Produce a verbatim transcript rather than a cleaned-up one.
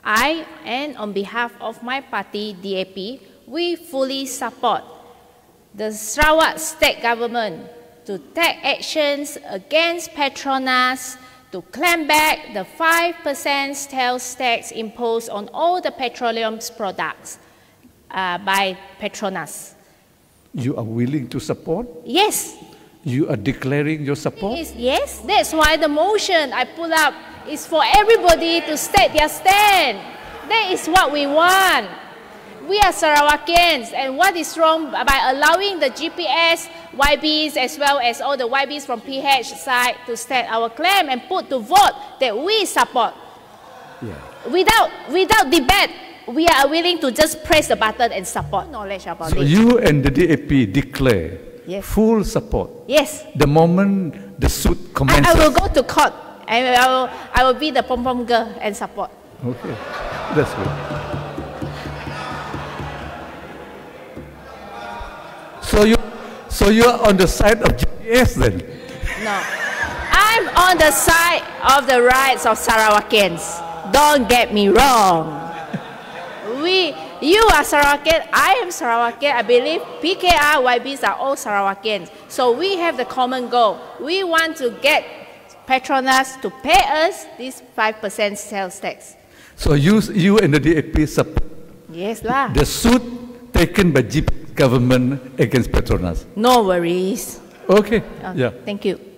I, and on behalf of my party, D A P, we fully support the Sarawak state government to take actions against Petronas to claim back the five percent sales tax imposed on all the petroleum products uh, by Petronas. You are willing to support? Yes. You are declaring your support? Yes, yes, that's why the motion I put up is for everybody to state their stand. That is what we want. We are Sarawakians, and what is wrong by allowing the G P S, Y Bs, as well as all the Y Bs from P H side to state our claim and put to vote that we support. Yeah. Without, without debate, we are willing to just press the button and support knowledge about so it. So you and the D A P declare yes. full support? Yes. The moment the suit commences? I, I will go to court, and I will, I will be the pom-pom girl and support. Okay, that's good. So you, so you are on the side of G P S then? No, I'm on the side of the rights of Sarawakians. Don't get me wrong. We, you are Sarawakian, I am Sarawakian. I believe P K R, Y Bs are all Sarawakians. So we have the common goal. We want to get Petronas to pay us this five percent sales tax. So you, you and the D A P support yes, lah. the suit taken by G P government against Petronas? No worries. Okay, Oh, yeah. Thank you.